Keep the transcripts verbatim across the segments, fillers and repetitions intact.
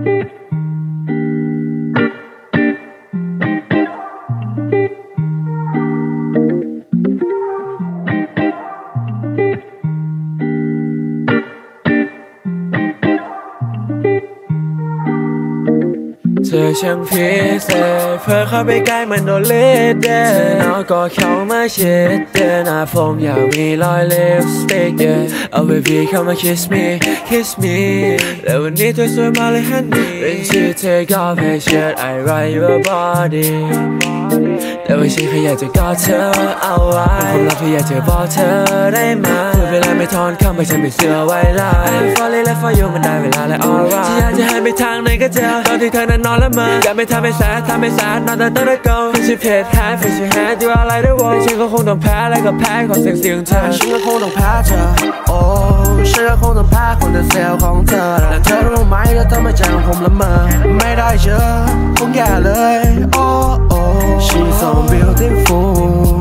เธอช่างพิเศษเพื่อเข้าไปใกล้มันโดนเลดเดนเธอน้องก็เข้ามาชิดเดินหน้าผมอยากมีรอยลิปสติก yeah oh baby เข้ามา kiss me kiss me แล้ววันนี้เธอสวยมากเลยฮันนี่เป็นชื่อ take off hey shirt I write your body แต่ว่าฉันแค่อยากจะกอดเธอเอาไว้ผมรักแค่อยากจะบอกเธอได้ไหมพูดเวลาไม่ทอนคำให้ฉันเป็นเสือไว้ลาย I'm falling left for you มันได้เวลาแล้ว alright ที่อยากจะให้ไปทางไหนก็เจอตอนที่เธอนั้นนอนละเมออยากไม่ทำให้แสบทำให้แสบนอนแต่ต้องได้ go ฟิชเพจแฮนฟิชแฮนดูอะไรได้วะฉันก็คงต้องแพ้อะไรก็แพ้ของเสียงเสียงเธอฉันก็คงต้องแพ้เธอโอ้ฉันก็คงต้องแพ้คนแต่เซลล์ของเธอและเธอรู้ไหมว่าเธอไม่ใจของผมละเมอไม่ได้เจอคงแย่เลยโอ้โอ้ She's so beautiful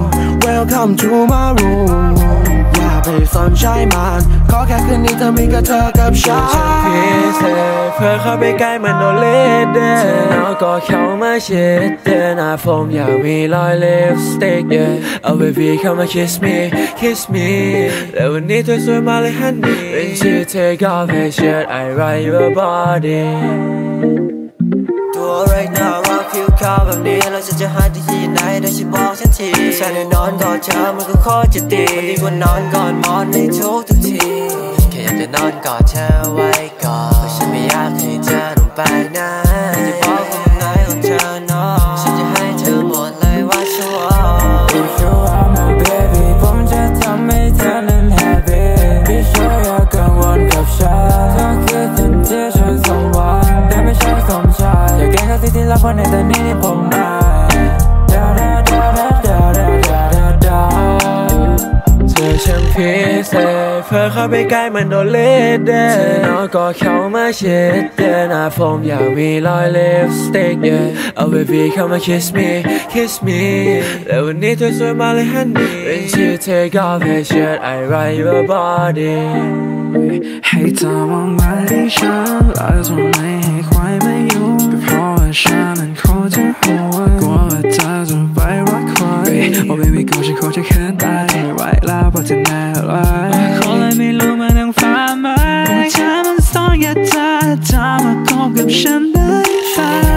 Welcome to my room อย่าไปสนใจมันขอแค่คืนนี้เธอมีกับเธอกับฉันฉันพิเศษเพื่อเข้าไปใกล้มันโดนเลดเดนเธอน้องก็เข้ามาชิดเดินหน้าผมอยากมีรอยลิปสติก yeah oh baby เข้ามา kiss me kiss me แล้ววันนี้เธอสวยมากเลยฮันนี่เป็นชื่อ take off hey shirt I write your body ตัว right now ว่าผิวขาวแบบนี้แล้วฉันจะหาที่ไหนได้ช่วยบอกฉันทีฉันได้นอนกอดเธอมันก็โคตรจะดีวันนี้วันนอนก่อนมอนในทุกทุกทีแค่อยากจะนอนกอดเธอไว้ก่อนเพราะฉันไม่อยากให้เธอลงไปไหนจะบอกคนไหนของเธอเนาะฉันจะให้เธอหมดเลยว่าฉันว่า If you are my baby ผมจะทำให้เธอนั้น happy ไม่ใช่อยากกังวลกับฉันเธอคือสิ่งที่ฉันสมหวังแต่ไม่ใช่สมชายอยากแก้กับสิ่งที่รักเพราะในตอนนี้ที่ผมมาดาดาดาดาดาดาดาดาดาเธอช่างพิเศษเพื่อเข้าไปใกล้มันโดนเลดเดนเธอน้องก็เข้ามาชิดเดินหน้าผมอยากมีรอยลิปสติก yeah oh baby เข้ามา kiss me kiss me แล้ววันนี้เธอสวยมากเลยฮันนี่เป็นชื่อ take off hey shirt I write your body ให้เธอมองมาที่ฉันและจะไม่ให้ใครมายุ่งก็เพราะว่าฉันนั้นโคตรจะห่วงกลัวว่าเธอจะไปรักใคร Oh baby ก็ฉันโคตรจะเขินตายไม่ไหวแล้วเพราะเธอแน่เลยขอเลยไม่รู้มาทั้งฟ้าไหมเธอมันต้องอย่าเธอเธอมาคบกับฉันได้ไหม